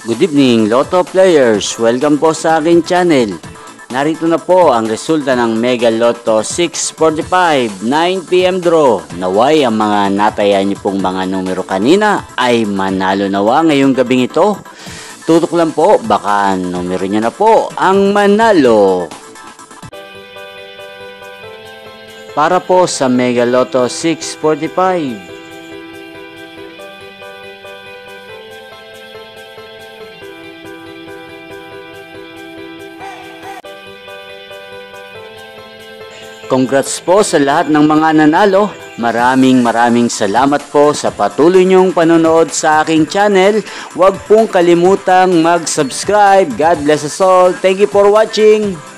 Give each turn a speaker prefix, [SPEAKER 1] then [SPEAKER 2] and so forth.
[SPEAKER 1] Good evening, Lotto players! Welcome po sa aking channel. Narito na po ang resulta ng MegaLotto 6:45 9 PM draw. Naway ang mga natayan niyo pong mga numero kanina ay manalo nawa ngayong gabing ito. Tutok lang po, baka numero niya na po ang manalo. Para po sa MegaLotto 6:45. Congrats po sa lahat ng mga nanalo. Maraming salamat po sa patuloy niyong panonood sa aking channel. Huwag pong kalimutang mag-subscribe. God bless us all. Thank you for watching.